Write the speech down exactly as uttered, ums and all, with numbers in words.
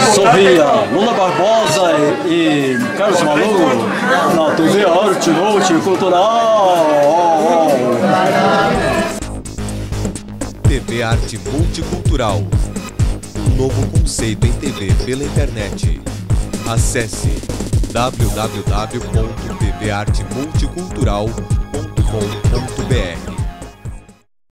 Sorria, Lula Barbosa e, e Carlos Maluco na T V Arte Noite Cultural. T V Arte Multicultural, um novo conceito em T V pela internet. Acesse w w w ponto t v arte multicultural ponto com ponto b r.